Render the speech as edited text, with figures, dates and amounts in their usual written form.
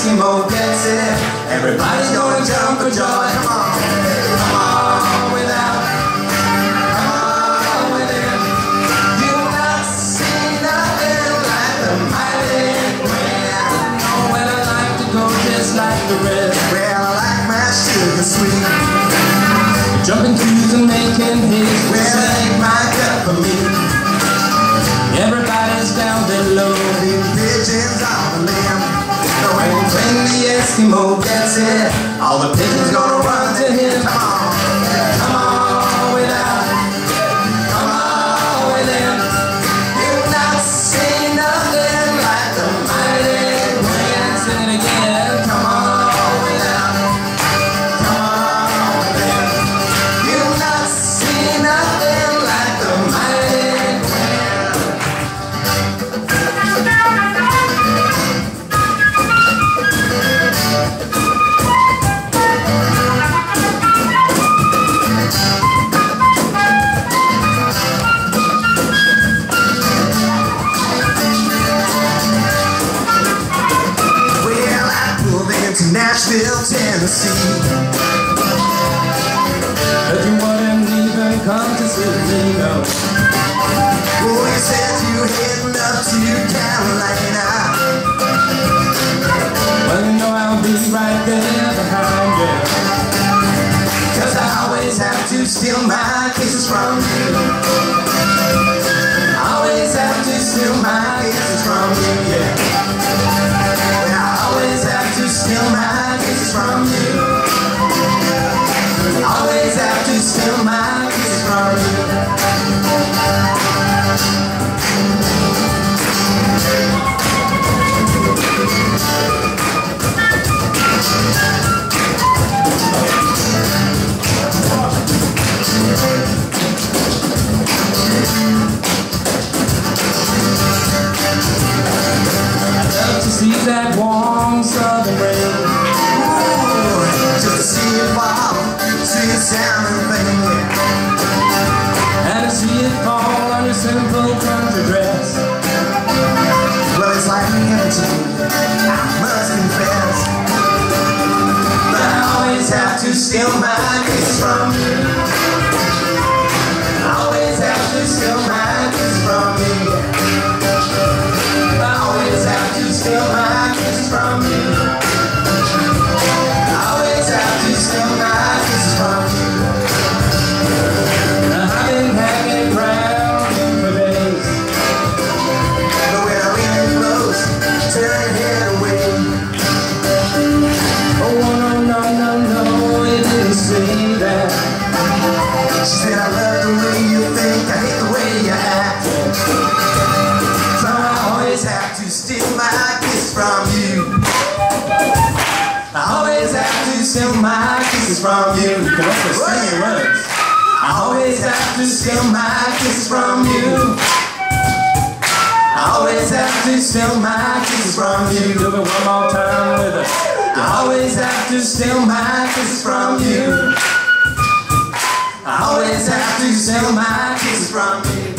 Eskimo gets it. Everybody's gonna jump for joy. Come on, come on without, come on within. You've not seen nothing like the Mighty Quinn. Oh, well, I like to go just like the rest. Well, I like my sugar sweet. Jumping through the making haze. Well, it ain't my cup for me. Everybody's down below, leaving pigeons on the limb. When the Eskimo gets it, all the pigeons gonna run to him. Come on without, come on within. You've not seen nothing like the Mighty Quinn. Sing it again. Come on without, come on within. You've not seen nothing like the Mighty Quinn. Nashville, Tennessee. But you wouldn't even come to see me, no. Oh, you said you were heading up to Carolina. Well, you know I'll be right there behind you. 'Cause I always have to steal my kisses from you. I always have to steal my kisses from you, yeah. Steal my kisses from you. Always have to steal my kisses from you. I'd love to see that warm southern rain. Just to see it fall, see it sound and thing. And to see it fall on your simple country dress. Well, it's like heaven to me, I must confess. But I always have to steal my kisses from you. I always have to steal my kisses from you. I always have to steal my kisses from you. I always have to steal my kisses from you. I've been hanging around for days, but when I'm in close, turn your head away. Oh no, no, no, no, you didn't say that. She said I love the way you think, I hate the way you act. So I always have to steal my kisses from you. I always have to steal my kisses from you. You can also sing your words. I always have to steal my kisses from you. I always have to steal my kisses from you. Do it one more time with us. I always have to steal my kisses from you. I always have to steal my kisses from you.